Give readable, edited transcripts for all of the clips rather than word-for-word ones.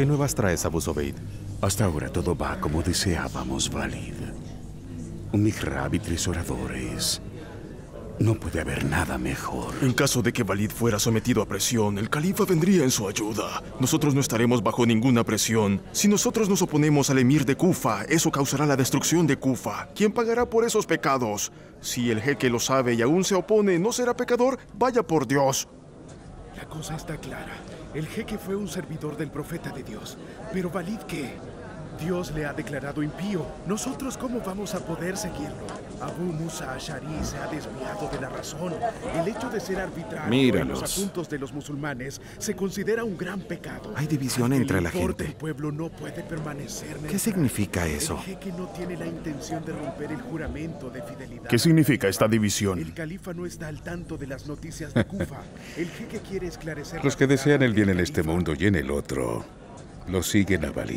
¿Qué nuevas traes, Abu Zubayr? Hasta ahora todo va como deseábamos, Walid. Un mihrab y 3 oradores. No puede haber nada mejor. En caso de que Walid fuera sometido a presión, el califa vendría en su ayuda. Nosotros no estaremos bajo ninguna presión. Si nosotros nos oponemos al emir de Kufa, eso causará la destrucción de Kufa. ¿Quién pagará por esos pecados? Si el jeque lo sabe y aún se opone, ¿no será pecador? Vaya por Dios. La cosa está clara. El jeque fue un servidor del profeta de Dios. ¿Pero Walid qué? Dios le ha declarado impío. ¿Nosotros cómo vamos a poder seguirlo? Abu Musa Ash'ari se ha desviado de la razón. El hecho de ser arbitrario en los asuntos de los musulmanes se considera un gran pecado. Hay división entre la gente. El pueblo no puede permanecer neutral. ¿Qué significa eso? El jeque no tiene la intención de romper el juramento de fidelidad. ¿Qué significa esta división? El califa no está al tanto de las noticias de Kufa. El jeque quiere esclarecer. Los que desean el bien en este mundo y en el otro, los siguen a Walid.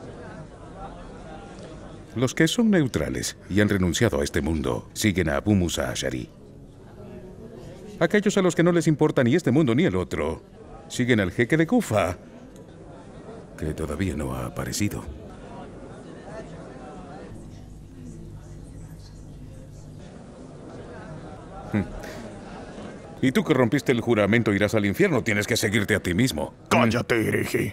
Los que son neutrales y han renunciado a este mundo siguen a Abu Musa Ash'ari. Aquellos a los que no les importa ni este mundo ni el otro siguen al jeque de Kufa, que todavía no ha aparecido. Y tú que rompiste el juramento irás al infierno, tienes que seguirte a ti mismo. ¡Cállate, hereje!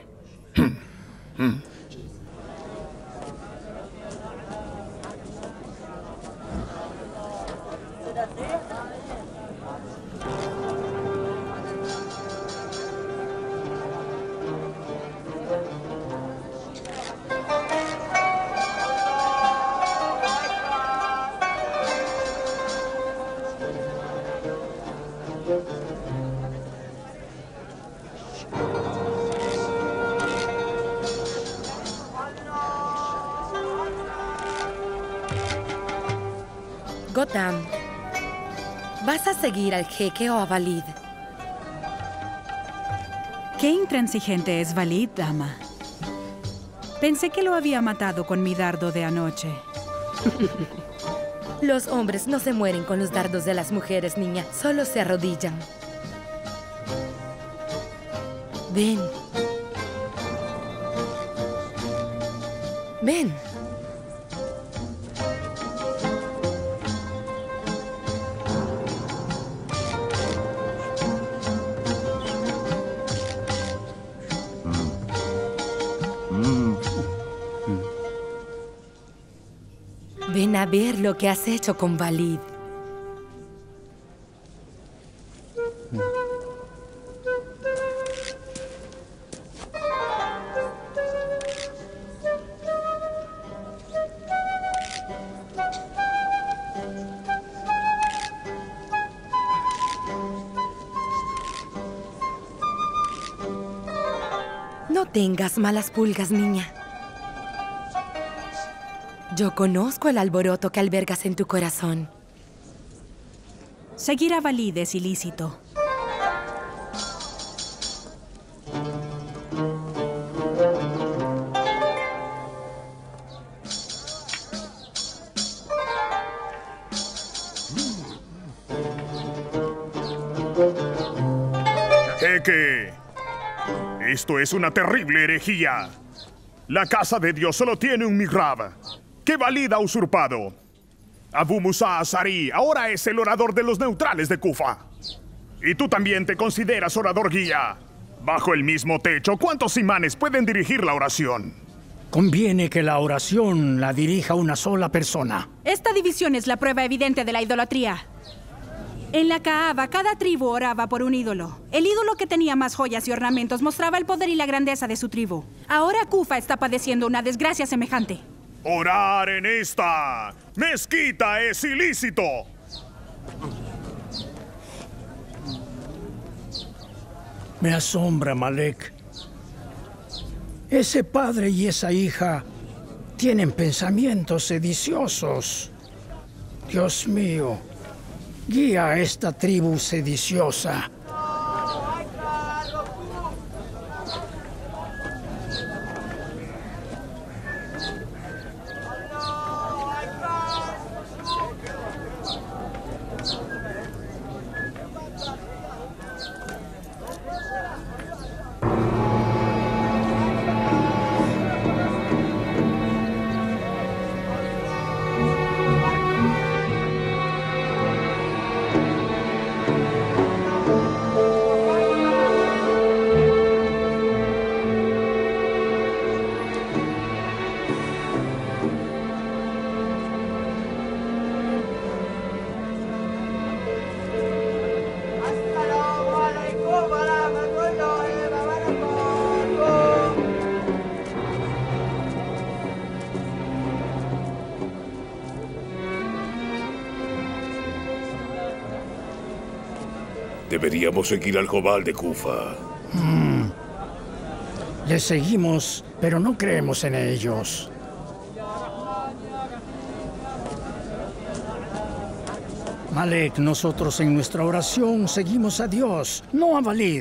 Gotham, ¿vas a seguir al jeque o a Walid? Qué intransigente es Walid, dama. Pensé que lo había matado con mi dardo de anoche. Los hombres no se mueren con los dardos de las mujeres, niña. Solo se arrodillan. Ven. Ven. Ven a ver lo que has hecho con Walid. No tengas malas pulgas, niña. Yo conozco el alboroto que albergas en tu corazón. Seguir a Walid es ilícito. ¡Jeque! Esto es una terrible herejía. La casa de Dios solo tiene un mihrab. ¿Qué Walid ha usurpado? Abu Musa Ash'ari ahora es el orador de los neutrales de Kufa. Y tú también te consideras orador guía. Bajo el mismo techo, ¿cuántos imanes pueden dirigir la oración? Conviene que la oración la dirija una sola persona. Esta división es la prueba evidente de la idolatría. En la Kaaba, cada tribu oraba por un ídolo. El ídolo que tenía más joyas y ornamentos mostraba el poder y la grandeza de su tribu. Ahora Kufa está padeciendo una desgracia semejante. Orar en esta mezquita es ilícito. Me asombra, Malek. Ese padre y esa hija tienen pensamientos sediciosos. Dios mío, guía a esta tribu sediciosa. Deberíamos seguir al Jobal de Kufa. Les seguimos, pero no creemos en ellos. Malek, nosotros en nuestra oración seguimos a Dios, no a Valid.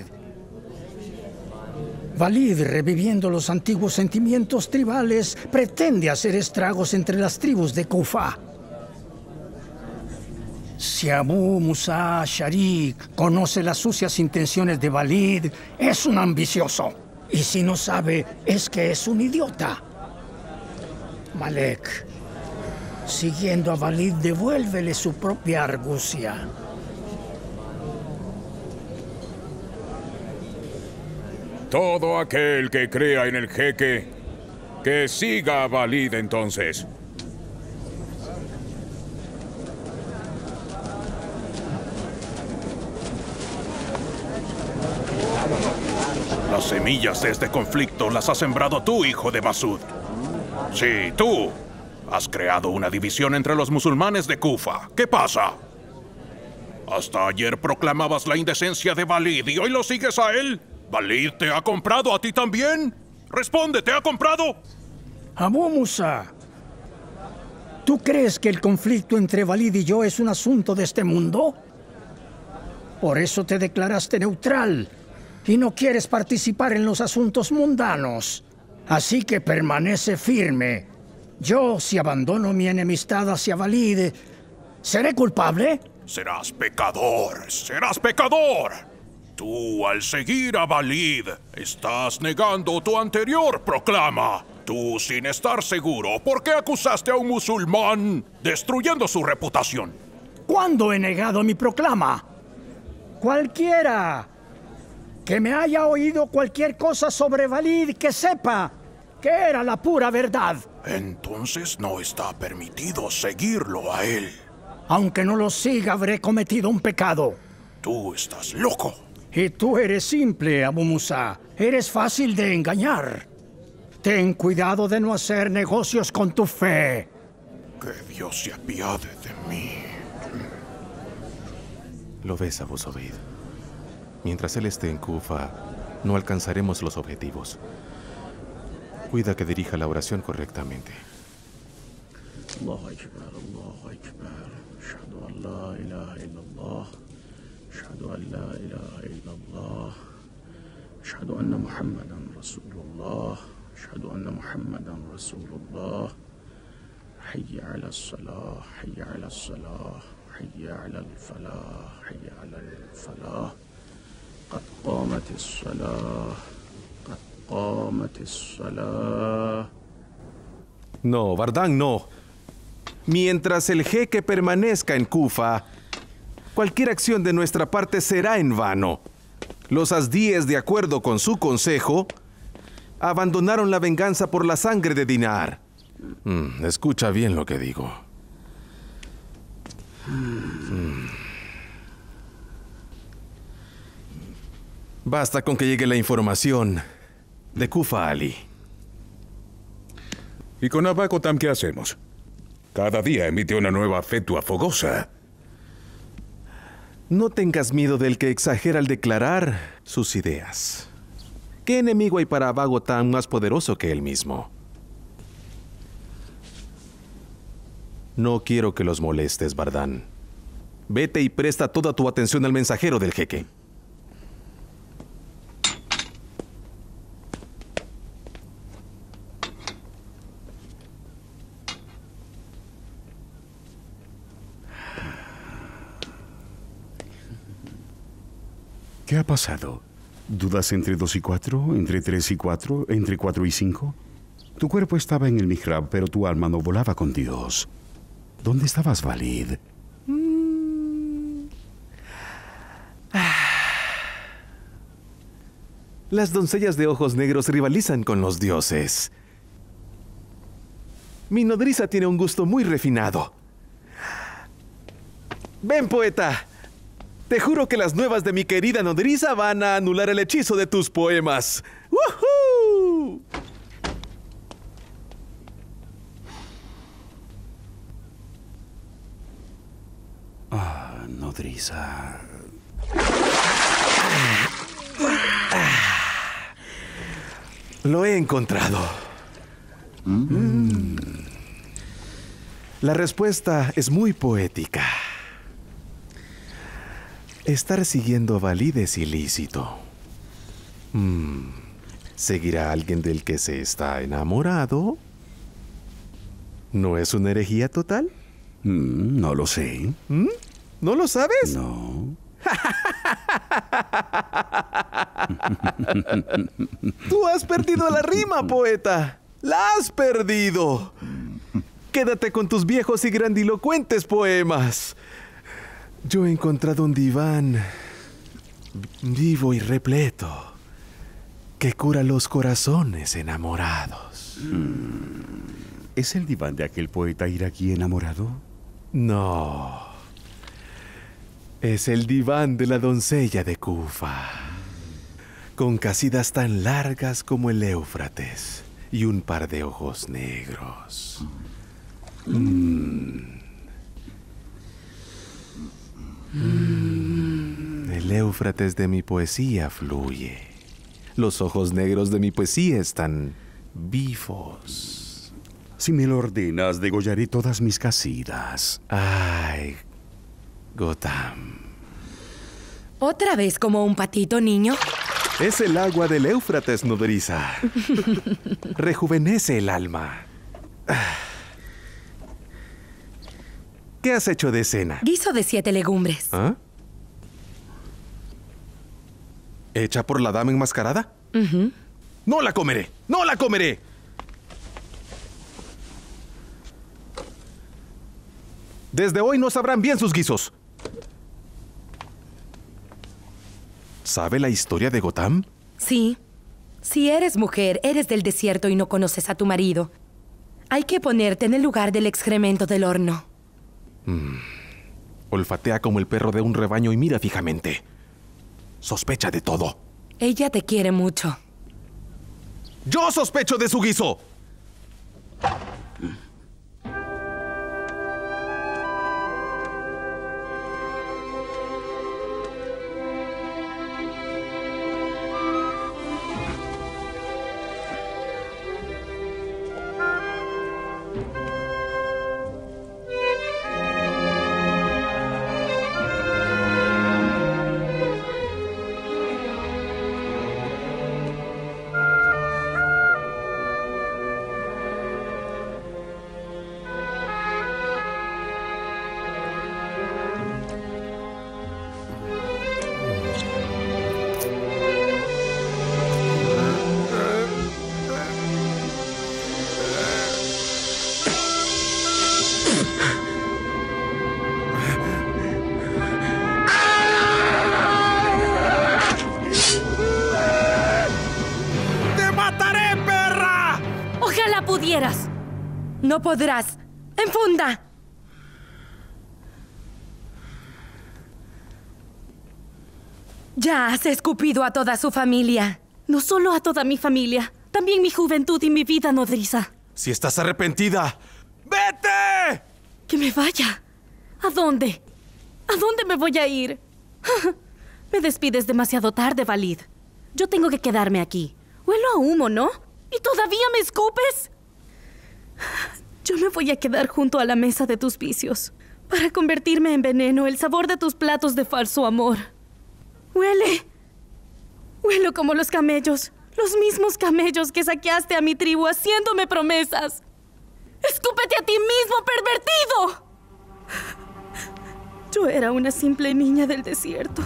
Valid, reviviendo los antiguos sentimientos tribales, pretende hacer estragos entre las tribus de Kufa. Si Abu Musa Sharik conoce las sucias intenciones de Valid, es un ambicioso. Y si no sabe, es que es un idiota. Malek, siguiendo a Valid, devuélvele su propia argucia. Todo aquel que crea en el jeque, que siga a Valid entonces. Las semillas de este conflicto las has sembrado tú, hijo de Masud. Sí, tú. Has creado una división entre los musulmanes de Kufa. ¿Qué pasa? Hasta ayer proclamabas la indecencia de Valid y hoy lo sigues a él. ¿Valid te ha comprado a ti también? Responde, ¿te ha comprado? Abu Musa, ¿tú crees que el conflicto entre Valid y yo es un asunto de este mundo? Por eso te declaraste neutral y no quieres participar en los asuntos mundanos. Así que permanece firme. Yo, si abandono mi enemistad hacia Valid, ¿seré culpable? Serás pecador, serás pecador. Tú, al seguir a Valid, estás negando tu anterior proclama. Tú, sin estar seguro, ¿por qué acusaste a un musulmán destruyendo su reputación? ¿Cuándo he negado mi proclama? Cualquiera que me haya oído cualquier cosa sobre Valid que sepa que era la pura verdad. Entonces no está permitido seguirlo a él. Aunque no lo siga, habré cometido un pecado. Tú estás loco. Y tú eres simple, Abu Musa. Eres fácil de engañar. Ten cuidado de no hacer negocios con tu fe. Que Dios se apiade de mí. Lo ves, Abu Zubayr. Mientras él esté en Kufa, no alcanzaremos los objetivos. Cuida que dirija la oración correctamente. Allahu Akbar, Allahu Akbar. Ashhadu an la ilaha illallah. Ashhadu an la ilaha illallah. Ashhadu anna Muhammadan Rasulullah. Ashhadu anna Muhammadan Rasulullah. Hayya ala as-salah, hayya ala as-salah, hayya ala al-falah, hayya ala al-falah. قد قامت الصلاة قد قامت الصلاة. No, Bardán, no. Mientras el jeque permanezca en Kufa, cualquier acción de nuestra parte será en vano. Los asdíes, de acuerdo con su consejo, abandonaron la venganza por la sangre de Dinar. Escucha bien lo que digo. Basta con que llegue la información de Kufa Ali. ¿Y con Abakotam qué hacemos? Cada día emite una nueva fetua fogosa. No tengas miedo del que exagera al declarar sus ideas. ¿Qué enemigo hay para Abagotam más poderoso que él mismo? No quiero que los molestes, Bardán. Vete y presta toda tu atención al mensajero del jeque. ¿Qué ha pasado? ¿Dudas entre 2 y 4? ¿Entre 3 y 4? ¿Entre 4 y 5? Tu cuerpo estaba en el mihrab, pero tu alma no volaba con Dios. ¿Dónde estabas, Valid? Las doncellas de ojos negros rivalizan con los dioses. Mi nodriza tiene un gusto muy refinado. Ven, poeta. Te juro que las nuevas de mi querida nodriza van a anular el hechizo de tus poemas. ¡Woohoo! Ah, nodriza. Lo he encontrado. La respuesta es muy poética. Estar siguiendo a Valid es ilícito. ¿Seguir a alguien del que se está enamorado no es una herejía total? No lo sé. ¿No lo sabes? No. Tú has perdido la rima, poeta. ¡La has perdido! Quédate con tus viejos y grandilocuentes poemas. Yo he encontrado un diván vivo y repleto que cura los corazones enamorados. ¿Es el diván de aquel poeta iraquí enamorado? No. Es el diván de la doncella de Kufa, con casidas tan largas como el Éufrates y un par de ojos negros. El Éufrates de mi poesía fluye. Los ojos negros de mi poesía están vivos. Si me lo ordenas, degollaré todas mis casidas. Ay, Gotham. ¿Otra vez como un patito, niño? Es el agua del Éufrates, nodriza. Rejuvenece el alma. ¿Qué has hecho de cena? Guiso de 7 legumbres. ¿Ah? ¿Hecha por la dama enmascarada? ¡No la comeré! ¡No la comeré! Desde hoy no sabrán bien sus guisos. ¿Sabe la historia de Gotham? Sí. Si eres mujer, eres del desierto y no conoces a tu marido. Hay que ponerte en el lugar del excremento del horno. Olfatea como el perro de un rebaño y mira fijamente. Sospecha de todo. Ella te quiere mucho. ¡Yo sospecho de su guiso! No podrás. ¡Enfunda! Ya has escupido a toda su familia. No solo a toda mi familia, también mi juventud y mi vida nodriza. Si estás arrepentida, ¡vete! Que me vaya. ¿A dónde? ¿A dónde me voy a ir? Me despides demasiado tarde, Valid. Yo tengo que quedarme aquí. Huelo a humo, ¿no? ¿Y todavía me escupes? Yo me voy a quedar junto a la mesa de tus vicios para convertirme en veneno el sabor de tus platos de falso amor. Huelo como los camellos, los mismos camellos que saqueaste a mi tribu haciéndome promesas. ¡Escúpete a ti mismo, pervertido! Yo era una simple niña del desierto,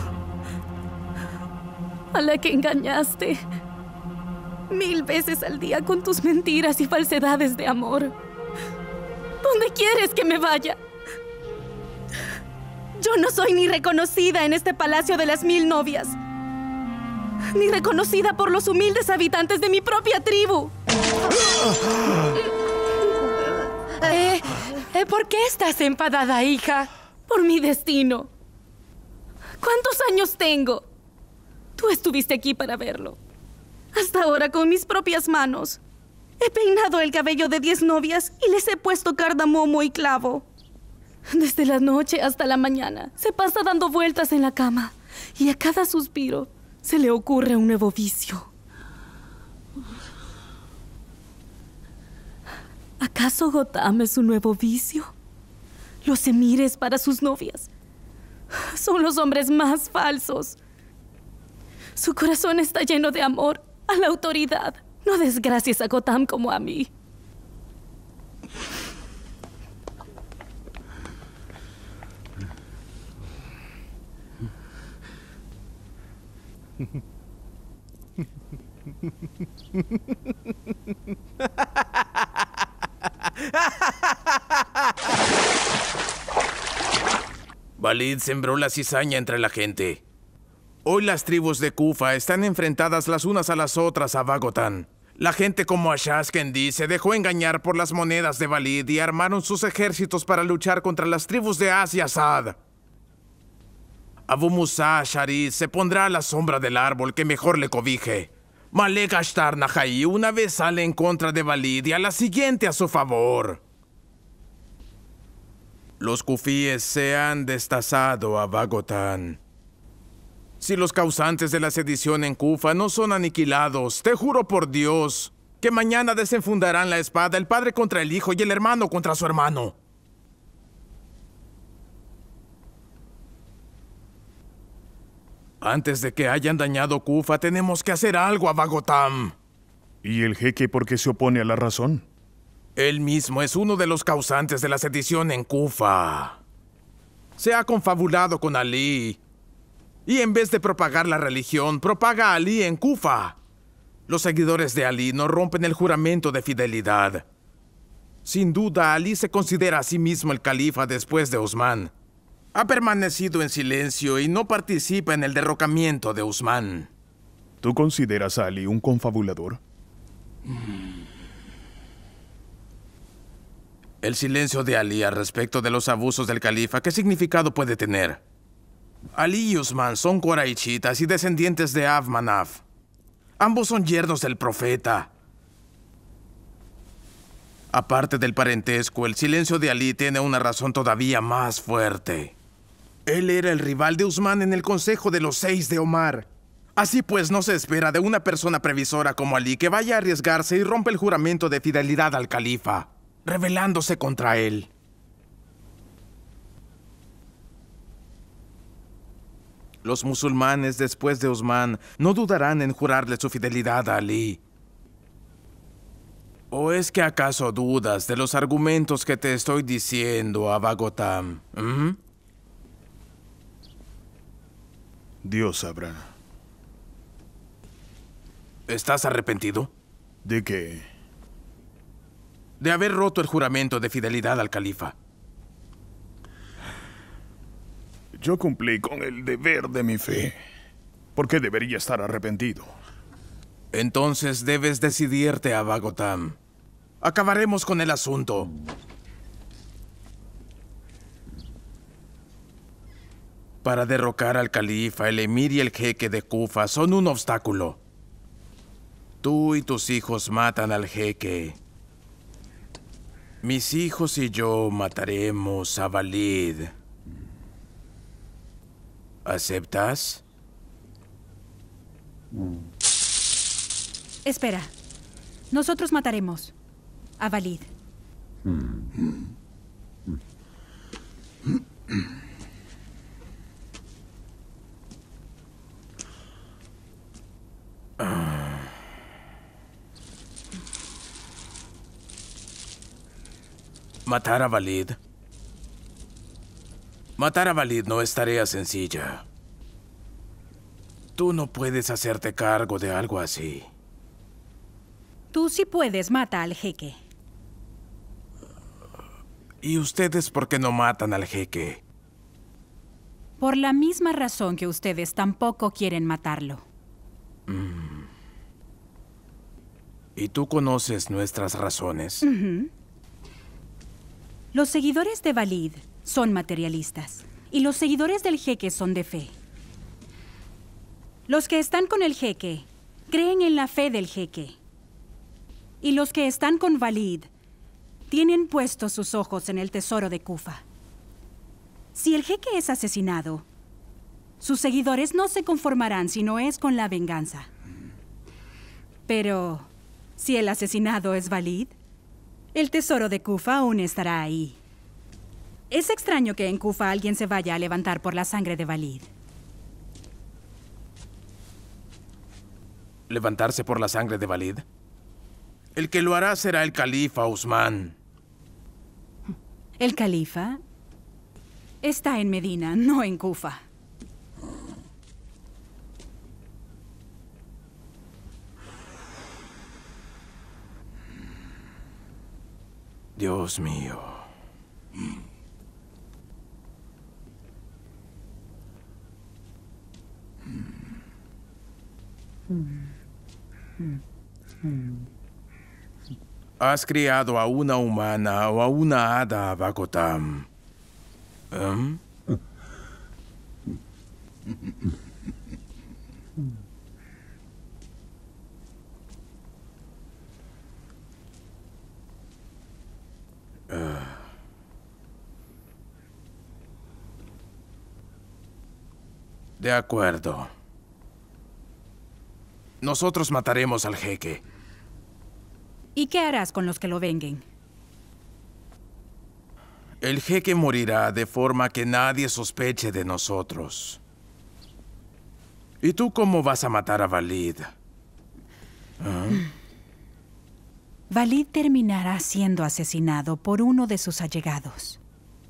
a la que engañaste 1000 veces al día con tus mentiras y falsedades de amor. ¿Dónde quieres que me vaya? Yo no soy ni reconocida en este palacio de las 1000 novias, ni reconocida por los humildes habitantes de mi propia tribu. ¿Por qué estás enfadada, hija? Por mi destino. ¿Cuántos años tengo? Tú estuviste aquí para verlo. Hasta ahora, con mis propias manos, he peinado el cabello de 10 novias y les he puesto cardamomo y clavo. Desde la noche hasta la mañana, se pasa dando vueltas en la cama. Y a cada suspiro, se le ocurre un nuevo vicio. ¿Acaso Gotham es un nuevo vicio? Los emires para sus novias son los hombres más falsos. Su corazón está lleno de amor a la autoridad. No desgracies a Gotham como a mí. Valid sembró la cizaña entre la gente. Hoy las tribus de Kufa están enfrentadas las unas a las otras a Vagotan. La gente como Ashaskendi se dejó engañar por las monedas de Valid y armaron sus ejércitos para luchar contra las tribus de As y Asad. Abu Musa Ashari se pondrá a la sombra del árbol que mejor le cobije. Malek Ashtar Nahai una vez sale en contra de Valid y a la siguiente a su favor. Los kufíes se han destazado a Vagotan. Si los causantes de la sedición en Kufa no son aniquilados, te juro por Dios que mañana desenfundarán la espada el padre contra el hijo y el hermano contra su hermano. Antes de que hayan dañado Kufa, tenemos que hacer algo a Vagotam. ¿Y el jeque por qué se opone a la razón? Él mismo es uno de los causantes de la sedición en Kufa. Se ha confabulado con Ali. Y en vez de propagar la religión, propaga a Ali en Kufa. Los seguidores de Ali no rompen el juramento de fidelidad. Sin duda, Ali se considera a sí mismo el califa después de Usman. Ha permanecido en silencio y no participa en el derrocamiento de Usman. ¿Tú consideras a Ali un confabulador? El silencio de Ali al respecto de los abusos del califa, ¿qué significado puede tener? Ali y Usman son coraichitas y descendientes de Ab Manaf. Ambos son yernos del profeta. Aparte del parentesco, el silencio de Ali tiene una razón todavía más fuerte. Él era el rival de Usman en el Consejo de los 6 de Omar. Así pues, no se espera de una persona previsora como Ali que vaya a arriesgarse y rompa el juramento de fidelidad al califa, rebelándose contra él. Los musulmanes, después de Usman, no dudarán en jurarle su fidelidad a Ali. ¿O es que acaso dudas de los argumentos que te estoy diciendo, Vagotam? Dios sabrá. ¿Estás arrepentido? ¿De qué? De haber roto el juramento de fidelidad al califa. Yo cumplí con el deber de mi fe. ¿Por qué debería estar arrepentido? Entonces debes decidirte, Vagotam. Acabaremos con el asunto. Para derrocar al califa, el emir y el jeque de Kufa son un obstáculo. Tú y tus hijos matan al jeque. Mis hijos y yo mataremos a Valid. ¿Aceptas? Espera. Nosotros mataremos a Valid. ¿Matar a Valid? Matar a Valid no es tarea sencilla. Tú no puedes hacerte cargo de algo así. Tú sí puedes, mata al jeque. ¿Y ustedes por qué no matan al jeque? Por la misma razón que ustedes tampoco quieren matarlo. ¿Y tú conoces nuestras razones? Los seguidores de Valid son materialistas y los seguidores del jeque son de fe. Los que están con el jeque creen en la fe del jeque. Y los que están con Valid tienen puestos sus ojos en el tesoro de Kufa. Si el jeque es asesinado, Sus seguidores no se conformarán si no es con la venganza. Pero, si el asesinado es Valid, el tesoro de Kufa aún estará ahí. Es extraño que en Kufa alguien se vaya a levantar por la sangre de Valid. ¿Levantarse por la sangre de Valid? El que lo hará será el califa Usman. El califa está en Medina, no en Kufa. Dios mío. ¿Has criado a una humana o a una hada, Bagotam? De acuerdo. Nosotros mataremos al jeque. ¿Y qué harás con los que lo venguen? El jeque morirá de forma que nadie sospeche de nosotros. ¿Y tú cómo vas a matar a Valid? Valid terminará siendo asesinado por uno de sus allegados.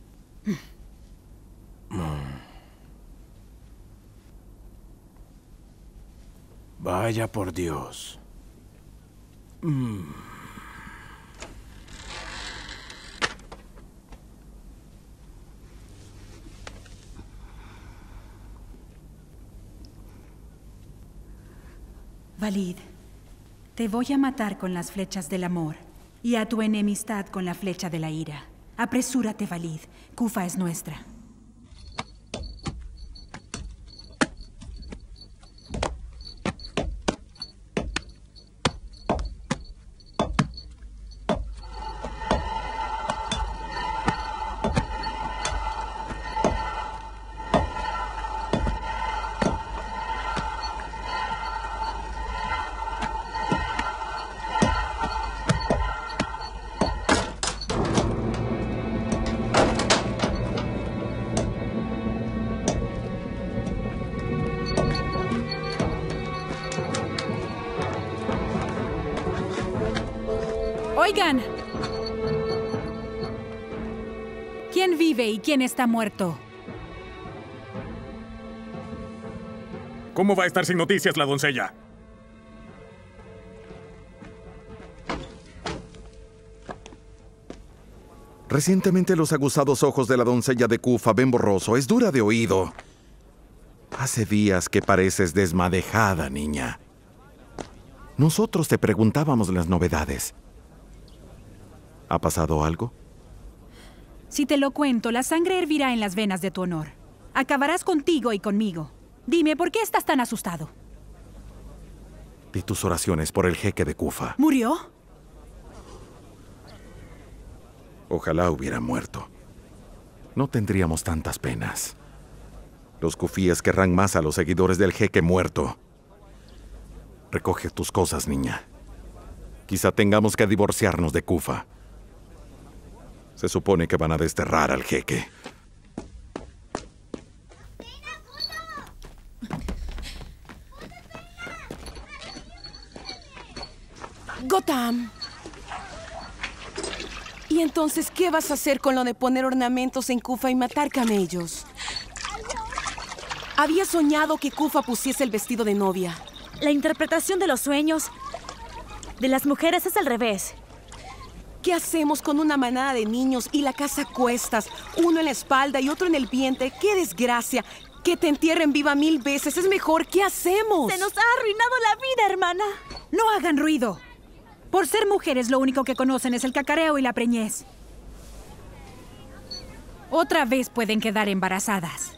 Vaya por Dios. Valid, te voy a matar con las flechas del amor y a tu enemistad con la flecha de la ira. Apresúrate, Valid. Kufa es nuestra. Oigan. ¿Quién vive y quién está muerto? ¿Cómo va a estar sin noticias la doncella? Recientemente los aguzados ojos de la doncella de Kufa ven borroso. Es dura de oído. Hace días que pareces desmadejada, niña. Nosotros te preguntábamos las novedades. ¿Ha pasado algo? Si te lo cuento, la sangre hervirá en las venas de tu honor. Acabarás contigo y conmigo. Dime, ¿por qué estás tan asustado? Di tus oraciones por el jeque de Kufa. ¿Murió? Ojalá hubiera muerto. No tendríamos tantas penas. Los kufíes querrán más a los seguidores del jeque muerto. Recoge tus cosas, niña. Quizá tengamos que divorciarnos de Kufa. Se supone que van a desterrar al jeque. Gotham. ¿Y entonces qué vas a hacer con lo de poner ornamentos en Kufa y matar camellos? Había soñado que Kufa pusiese el vestido de novia. La interpretación de los sueños de las mujeres es al revés. ¿Qué hacemos con una manada de niños y la casa a cuestas? Uno en la espalda y otro en el vientre. ¡Qué desgracia! Que te entierren viva 1000 veces. Es mejor. ¿Qué hacemos? Se nos ha arruinado la vida, hermana. No hagan ruido. Por ser mujeres, lo único que conocen es el cacareo y la preñez. Otra vez pueden quedar embarazadas.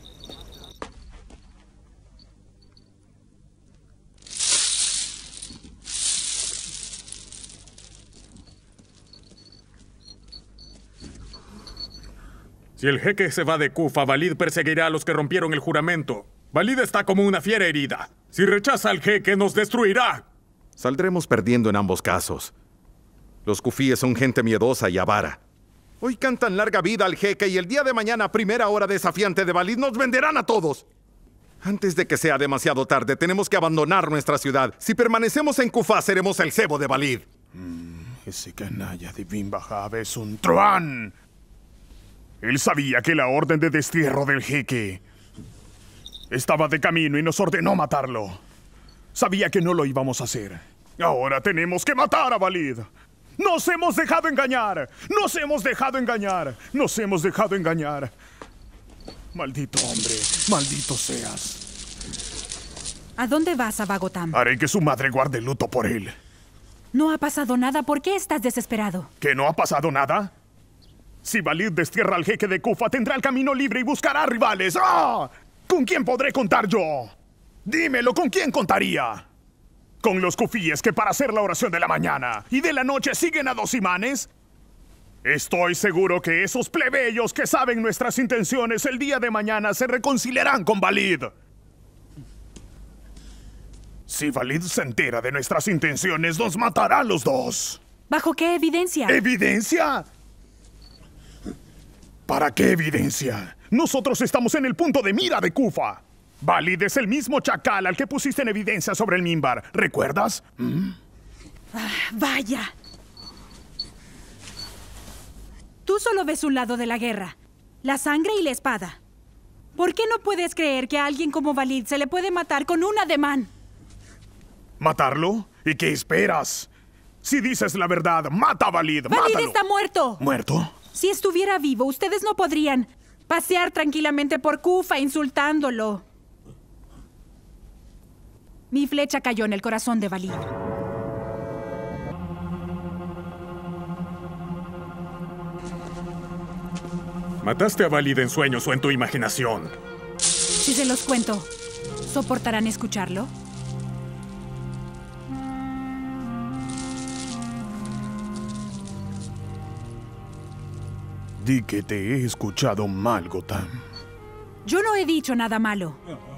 Si el jeque se va de Kufa, Valid perseguirá a los que rompieron el juramento. Valid está como una fiera herida. Si rechaza al jeque, nos destruirá. Saldremos perdiendo en ambos casos. Los kufíes son gente miedosa y avara. Hoy cantan larga vida al jeque y el día de mañana, a primera hora desafiante de Valid, nos venderán a todos. Antes de que sea demasiado tarde, tenemos que abandonar nuestra ciudad. Si permanecemos en Kufa, seremos el cebo de Valid. Ese canalla de Bimbahab es un truán. Él sabía que la orden de destierro del jeque estaba de camino y nos ordenó matarlo. Sabía que no lo íbamos a hacer. Ahora tenemos que matar a Valid. ¡Nos hemos dejado engañar! ¡Nos hemos dejado engañar! ¡Nos hemos dejado engañar! Maldito hombre, maldito seas. ¿A dónde vas, Avagotam? Haré que su madre guarde luto por él. No ha pasado nada. ¿Por qué estás desesperado? ¿Que no ha pasado nada? Si Valid destierra al jeque de Kufa, tendrá el camino libre y buscará rivales. ¡Ah! ¿Con quién podré contar yo? Dímelo, ¿con quién contaría? ¿Con los kufíes que para hacer la oración de la mañana y de la noche siguen a 2 imanes? Estoy seguro que esos plebeyos que saben nuestras intenciones el día de mañana se reconciliarán con Valid. Si Valid se entera de nuestras intenciones, nos matará a los dos. ¿Bajo qué evidencia? ¿Evidencia? ¿Para qué evidencia? Nosotros estamos en el punto de mira de Kufa. Valid es el mismo chacal al que pusiste en evidencia sobre el mimbar. ¿Recuerdas? Vaya. Tú solo ves un lado de la guerra, la sangre y la espada. ¿Por qué no puedes creer que a alguien como Valid se le puede matar con un ademán? ¿Matarlo? ¿Y qué esperas? Si dices la verdad, mata a Valid, ¡Valid mátalo. está muerto! ¿Muerto? Si estuviera vivo, ustedes no podrían pasear tranquilamente por Kufa insultándolo. Mi flecha cayó en el corazón de Valid. ¿Mataste a Valid en sueños o en tu imaginación? Si se los cuento, ¿soportarán escucharlo? Di que te he escuchado mal, Gotham. Yo no he dicho nada malo.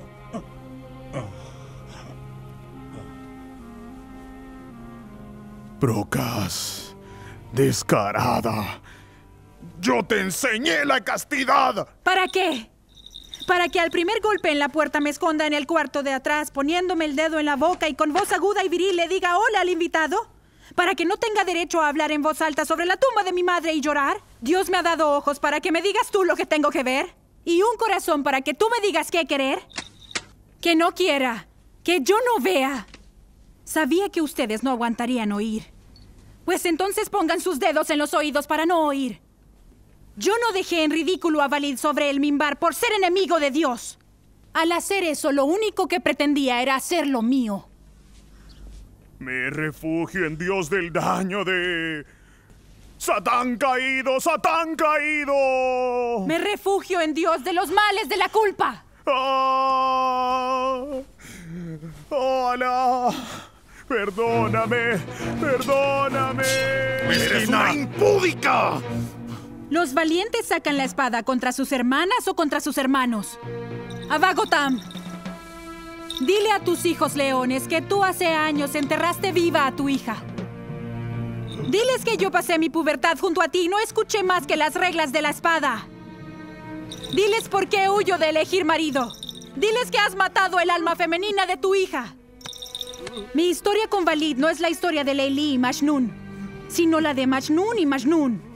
Procas, descarada. ¡Yo te enseñé la castidad! ¿Para qué? ¿Para que al primer golpe en la puerta me esconda en el cuarto de atrás, poniéndome el dedo en la boca y con voz aguda y viril le diga hola al invitado? ¿Para que no tenga derecho a hablar en voz alta sobre la tumba de mi madre y llorar? Dios me ha dado ojos para que me digas tú lo que tengo que ver. Y un corazón para que tú me digas qué querer. Que no quiera. Que yo no vea. Sabía que ustedes no aguantarían oír. Pues entonces pongan sus dedos en los oídos para no oír. Yo no dejé en ridículo a Valid sobre el mimbar por ser enemigo de Dios. Al hacer eso, lo único que pretendía era hacer lo mío. Me refugio en Dios del daño de... ¡Satán caído! ¡Satán caído! Me refugio en Dios de los males de la culpa. ¡Ah! ¡Hola! ¡Perdóname! ¡Perdóname! ¡Eres una impúdica! Los valientes sacan la espada contra sus hermanas o contra sus hermanos. Avagotam, dile a tus hijos leones que tú hace años enterraste viva a tu hija. Diles que yo pasé mi pubertad junto a ti y no escuché más que las reglas de la espada. Diles por qué huyo de elegir marido. Diles que has matado el alma femenina de tu hija. Mi historia con Valid no es la historia de Leili y Majnun, sino la de Majnun y Majnun.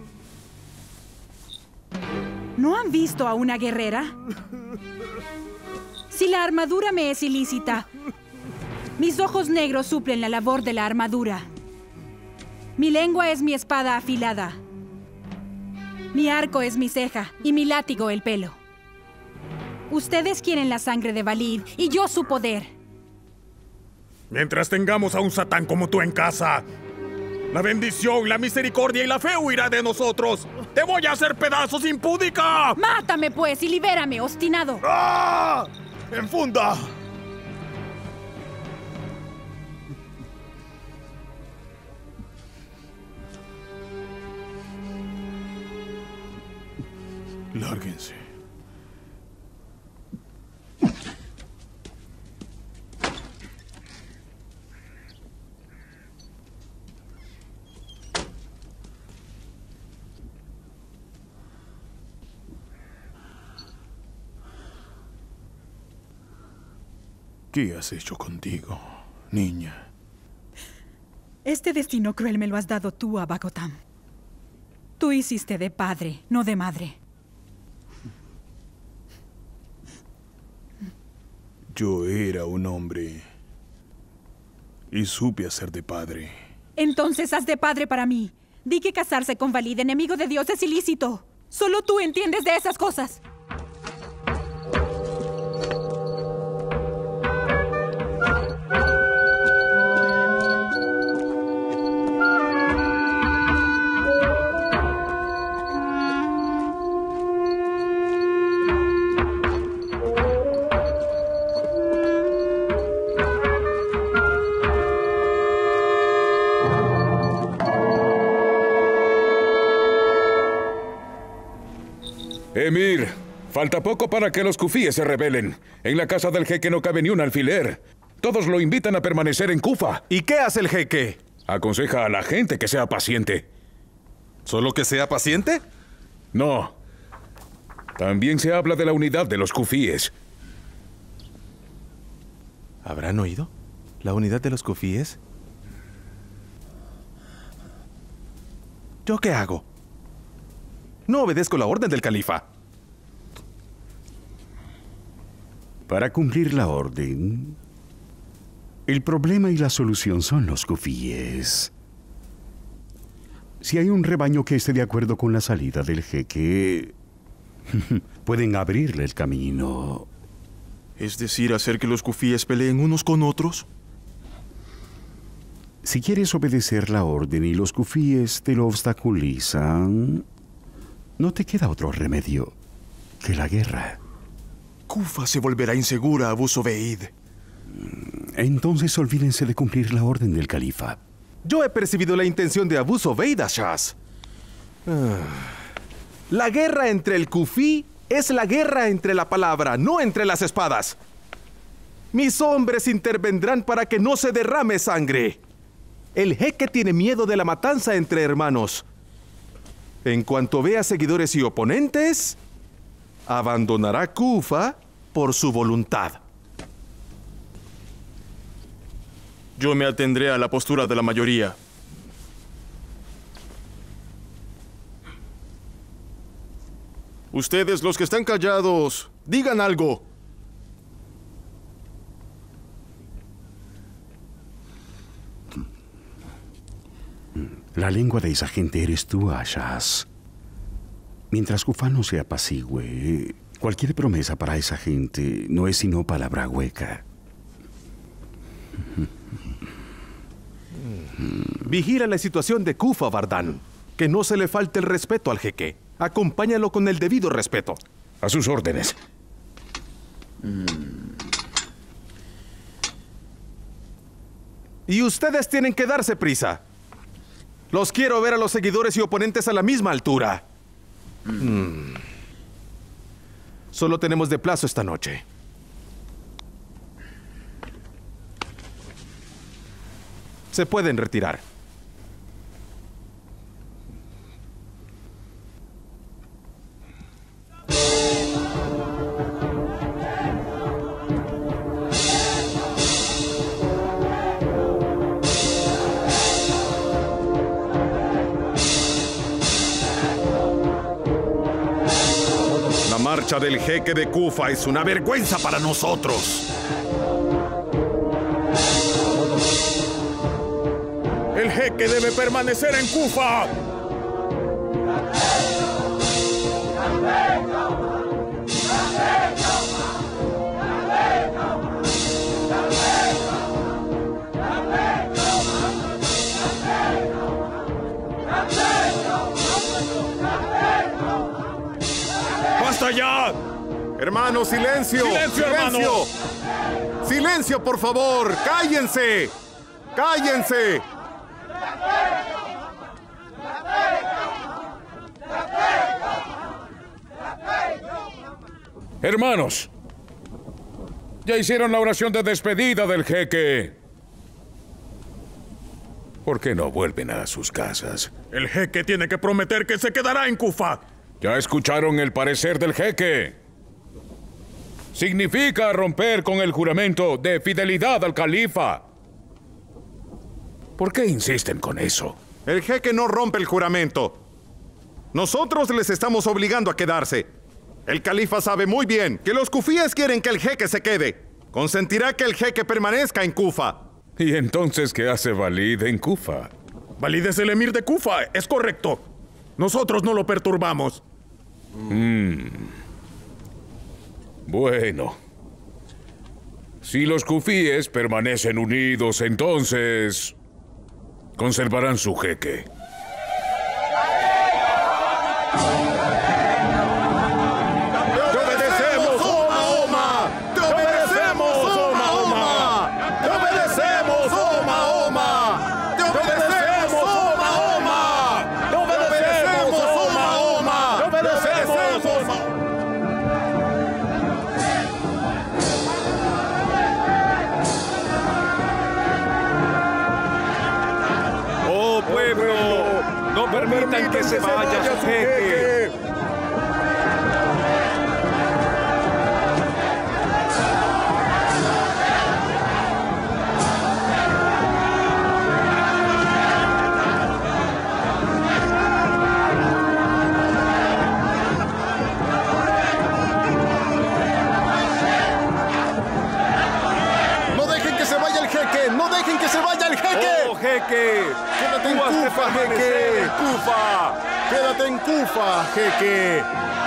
¿No han visto a una guerrera? Si la armadura me es ilícita, mis ojos negros suplen la labor de la armadura. Mi lengua es mi espada afilada. Mi arco es mi ceja y mi látigo el pelo. Ustedes quieren la sangre de Valid y yo su poder. Mientras tengamos a un Satán como tú en casa, la bendición, la misericordia y la fe huirá de nosotros. ¡Te voy a hacer pedazos, impúdica! ¡Mátame, pues, y libérame, obstinado! ¡Ah! ¡Enfunda! Lárguense. ¿Qué has hecho contigo, niña? Este destino cruel me lo has dado tú, Abagotam. Tú hiciste de padre, no de madre. Yo era un hombre y supe hacer de padre. Entonces haz de padre para mí. Di que casarse con Valid, enemigo de Dios, es ilícito. Solo tú entiendes de esas cosas. Emir, falta poco para que los kufíes se rebelen. En la casa del jeque no cabe ni un alfiler. Todos lo invitan a permanecer en Kufa. ¿Y qué hace el jeque? Aconseja a la gente que sea paciente. ¿Solo que sea paciente? No. También se habla de la unidad de los kufíes. ¿Habrán oído? ¿La unidad de los kufíes? ¿Yo qué hago? No obedezco la orden del califa. Para cumplir la orden, el problema y la solución son los kufíes. Si hay un rebaño que esté de acuerdo con la salida del jeque, pueden abrirle el camino. ¿Es decir, hacer que los kufíes peleen unos con otros? Si quieres obedecer la orden y los kufíes te lo obstaculizan, no te queda otro remedio que la guerra. Kufa se volverá insegura, Abu Zubeid. Entonces olvídense de cumplir la orden del califa. Yo he percibido la intención de Abu Zubeid, Ashaz. La guerra entre el kufí es la guerra entre la palabra, no entre las espadas. Mis hombres intervendrán para que no se derrame sangre. El jeque tiene miedo de la matanza entre hermanos. En cuanto vea seguidores y oponentes, abandonará Kufa por su voluntad. Yo me atendré a la postura de la mayoría. Ustedes, los que están callados, digan algo. La lengua de esa gente eres tú, Ashaz. Mientras Kufa no se apacigüe, cualquier promesa para esa gente no es sino palabra hueca. Vigila la situación de Kufa, Bardán. Que no se le falte el respeto al jeque. Acompáñalo con el debido respeto. A sus órdenes. Y ustedes tienen que darse prisa. Los quiero ver a los seguidores y oponentes a la misma altura. Solo tenemos de plazo esta noche. Se pueden retirar. La marcha del jeque de Kufa es una vergüenza para nosotros. El jeque debe permanecer en Kufa. ¡Basta ya! Hermano, silencio. ¡Silencio, hermano! ¡Silencio, por favor! ¡Cállense! ¡Cállense! Hermanos, ya hicieron la oración de despedida del jeque. ¿Por qué no vuelven a sus casas? El jeque tiene que prometer que se quedará en Kufa. Ya escucharon el parecer del jeque. significa romper con el juramento de fidelidad al califa. ¿Por qué insisten con eso? El jeque no rompe el juramento. Nosotros les estamos obligando a quedarse. El califa sabe muy bien que los kufíes quieren que el jeque se quede. Consentirá que el jeque permanezca en Kufa. ¿Y entonces qué hace Walid en Kufa? Walid es el emir de Kufa, es correcto. Nosotros no lo perturbamos. Bueno. Si los kufíes permanecen unidos, entonces conservarán su jeque. No permitan que se vaya su jeque. ¡No dejen que se vaya el jeque! ¡No dejen que se vaya el jeque! ¡Oh, jeque! ¡Quédate en Kufa, jeque! ¡Kufa! ¡Quédate en Kufa, jeque!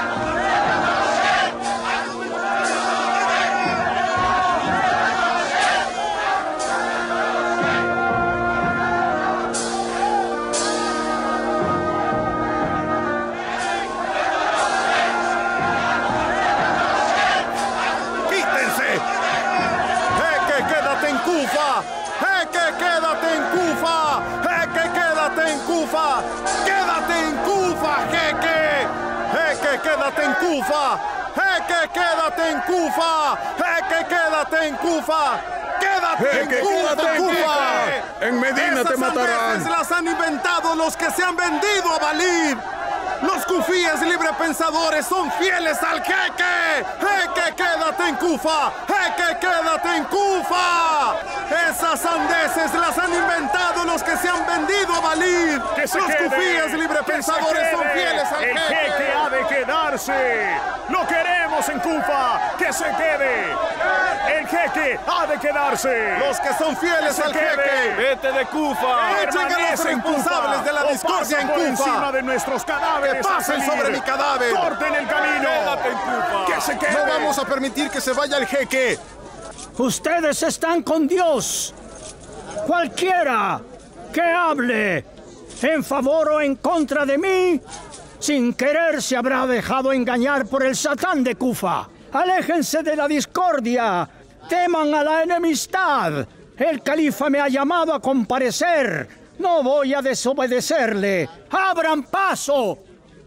¡Quítense! ¡Jeque, quédate en Kufa! ¡Jeque, quédate en Kufa! ¡Jeque, quédate en Kufa! ¡Quédate en Kufa, jeque! ¡Jeque, quédate en Kufa! ¡Jeque, quédate en Kufa! ¡Jeque, quédate en Kufa! ¡Quédate en Kufa! En Medina te matarán. Esas las han inventado los que se han vendido a Walid. Los kufíes librepensadores son fieles al jeque. ¡Jeque, quédate en Kufa! ¡Jeque, quédate en Kufa! Esas sandeces las han inventado los que se han vendido a Walid. Los kufíes librepensadores son fieles al jeque. El jeque ha de quedarse. Lo queremos en Kufa. ¡Que se quede! El jeque ha de quedarse. Los que son fieles al jeque. ¡Vete de Kufa! ¡Echen a los responsables de la discordia en por Kufa! encima de nuestros cadáveres. ¡Que pasen sobre mi cadáver! ¡Corten el camino! ¡Quédate en Kufa! ¡Que se quede! ¡No vamos a permitir que se vaya el jeque! Ustedes están con Dios. Cualquiera que hable en favor o en contra de mí, sin querer se habrá dejado engañar por el Satán de Kufa. Aléjense de la discordia. Teman a la enemistad. El califa me ha llamado a comparecer. No voy a desobedecerle. ¡Abran paso!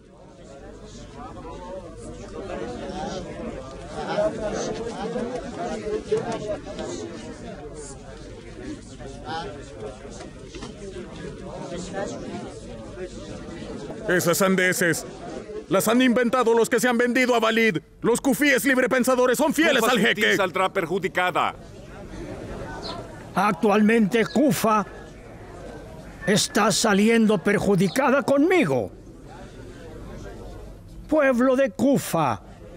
Esas sandeces las han inventado los que se han vendido a Walid. Los kufíes librepensadores son fieles al jeque. Saldrá perjudicada. Actualmente Kufa está saliendo perjudicada conmigo. Pueblo de Kufa,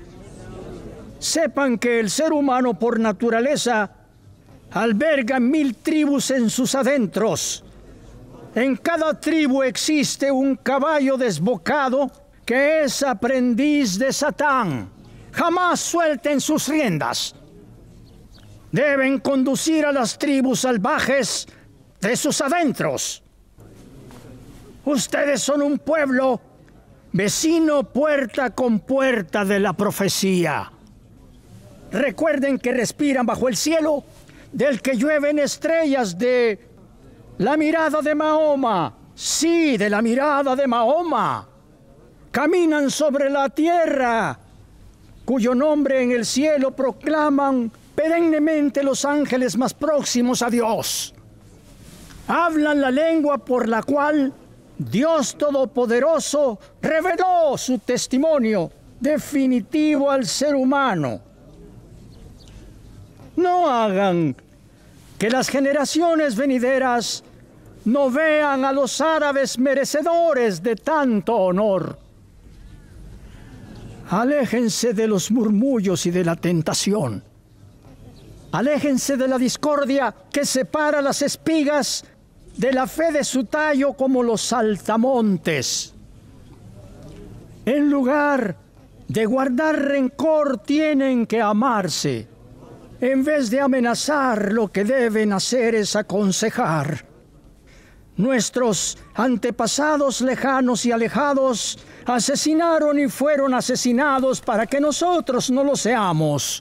sepan que el ser humano por naturaleza alberga 1000 tribus en sus adentros. En cada tribu existe un caballo desbocado que es aprendiz de Satán. Jamás suelten sus riendas. Deben conducir a las tribus salvajes de sus adentros. Ustedes son un pueblo vecino puerta con puerta de la profecía. Recuerden que respiran bajo el cielo del que llueven estrellas de la mirada de Mahoma. Sí, de la mirada de Mahoma. Caminan sobre la tierra, cuyo nombre en el cielo proclaman perennemente los ángeles más próximos a Dios. Hablan la lengua por la cual Dios Todopoderoso reveló su testimonio definitivo al ser humano. no hagan que las generaciones venideras no vean a los árabes merecedores de tanto honor. Aléjense de los murmullos y de la tentación. Aléjense de la discordia que separa las espigas de la fe de su tallo como los saltamontes. En lugar de guardar rencor, tienen que amarse. En vez de amenazar, lo que deben hacer es aconsejar. Nuestros antepasados lejanos y alejados asesinaron y fueron asesinados para que nosotros no lo seamos.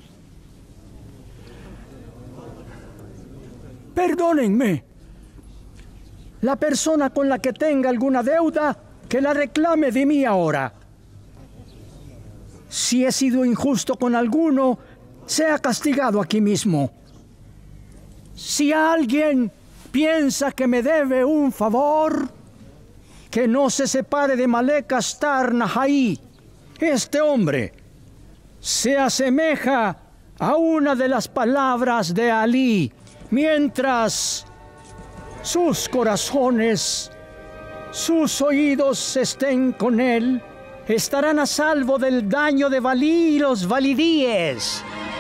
Perdónenme. La persona con la que tenga alguna deuda, que la reclame de mí ahora. Si he sido injusto con alguno, sea castigado aquí mismo. Si alguien piensa que me debe un favor, que no se separe de Malek Astar Nahaí. Este hombre se asemeja a una de las palabras de Alí, mientras sus corazones, sus oídos estén con él, estarán a salvo del daño de Valí y los validíes.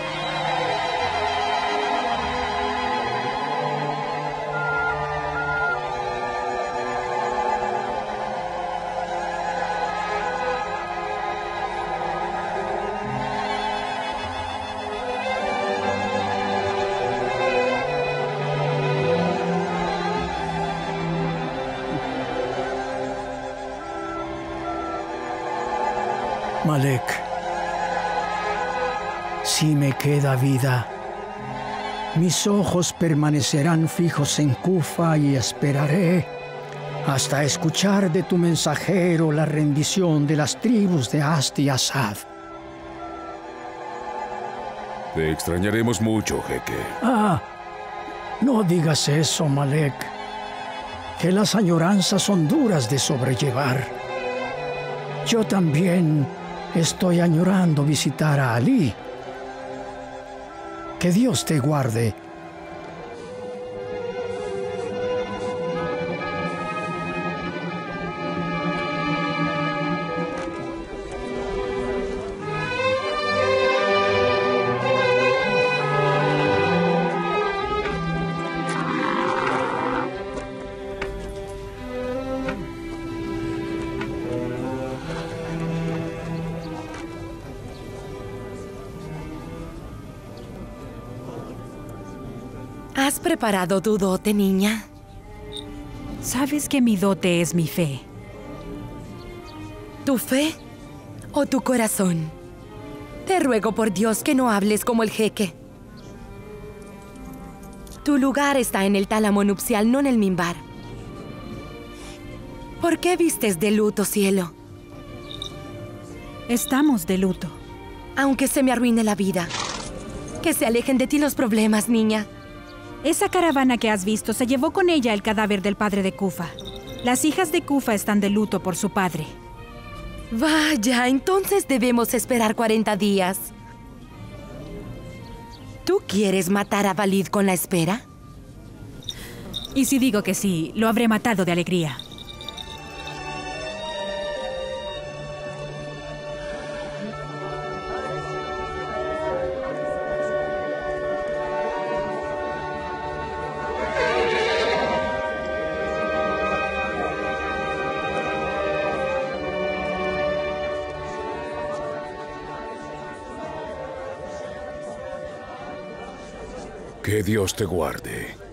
Malek, si me queda vida, mis ojos permanecerán fijos en Kufa y esperaré hasta escuchar de tu mensajero la rendición de las tribus de Ast y Asad. Te extrañaremos mucho, jeque. No digas eso, Malek, que las añoranzas son duras de sobrellevar. Yo también estoy añorando visitar a Alí. Que Dios te guarde. ¿Has preparado tu dote, niña? Sabes que mi dote es mi fe. ¿Tu fe o tu corazón? Te ruego por Dios que no hables como el jeque. Tu lugar está en el tálamo nupcial, no en el mimbar. ¿Por qué vistes de luto, cielo? Estamos de luto. Aunque se me arruine la vida. Que se alejen de ti los problemas, niña. Esa caravana que has visto se llevó con ella el cadáver del padre de Kufa. Las hijas de Kufa están de luto por su padre. Vaya, entonces debemos esperar 40 días. ¿Tú quieres matar a Valid con la espera? Y si digo que sí, lo habré matado de alegría. Que Dios te guarde.